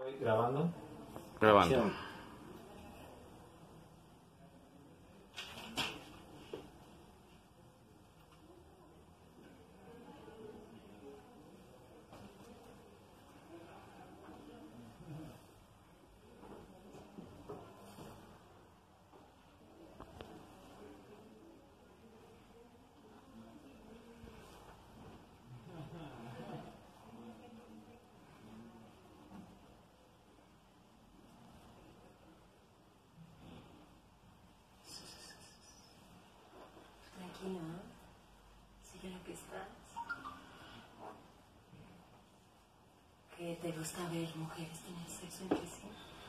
¿Grabando? Grabando. Acción. Tranquilo, ¿no? Sigue lo que estás. ¿Qué te gusta ver mujeres tener sexo entre sí?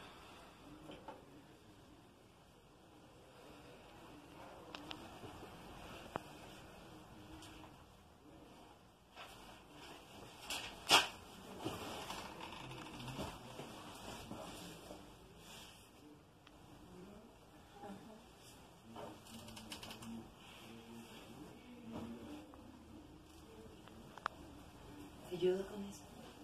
¿Te ayudo con eso?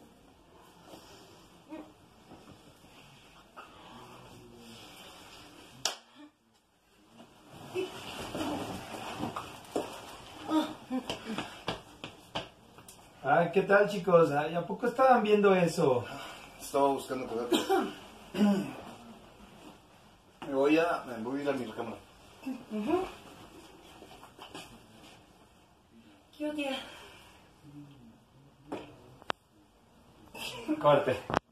Ay, ¿qué tal, chicos? Ay, ¿a poco estaban viendo eso? Estaba buscando quedar. Me voy a ir a mi cámara. ¿Qué odia? Corte.